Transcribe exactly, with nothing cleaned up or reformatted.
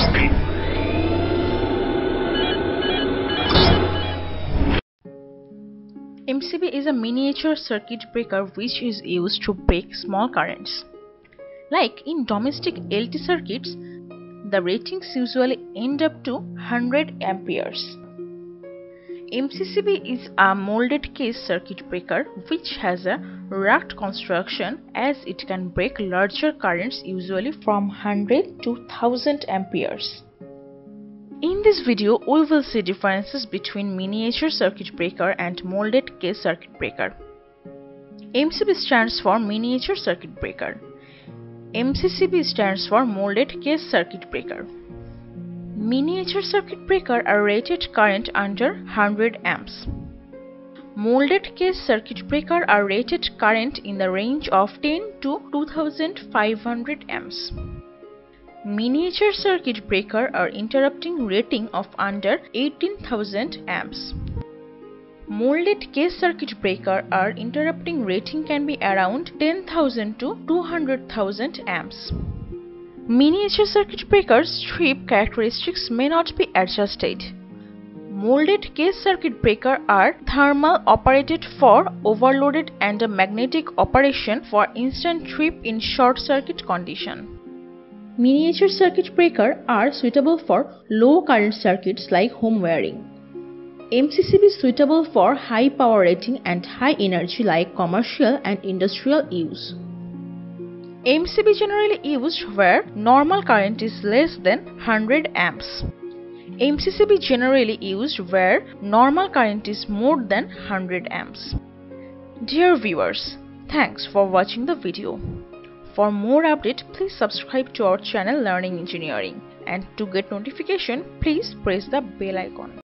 M C B is a miniature circuit breaker which is used to break small currents. Like in domestic L T circuits, the ratings usually end up to one hundred amperes. M C C B is a molded case circuit breaker which has a rugged construction as it can break larger currents usually from one hundred to one thousand amperes. In this video, we will see differences between miniature circuit breaker and molded case circuit breaker. M C B stands for miniature circuit breaker. M C C B stands for molded case circuit breaker. Miniature circuit breaker are rated current under one hundred amps. Molded case circuit breaker are rated current in the range of ten to two thousand five hundred amps. Miniature circuit breaker are interrupting rating of under eighteen thousand amps. Molded case circuit breaker are interrupting rating can be around ten thousand to two hundred thousand amps. Miniature circuit breakers strip characteristics may not be adjusted. Molded case circuit breaker are thermal operated for overloaded and a magnetic operation for instant trip in short circuit condition. Miniature circuit breaker are suitable for low current circuits like home wiring. M C C B is suitable for high power rating and high energy like commercial and industrial use. M C B generally used where normal current is less than one hundred amps. M C C B generally used where normal current is more than one hundred amps. Dear viewers, thanks for watching the video. For more updates, please subscribe to our channel Learning Engineering, and to get notification, please press the bell icon.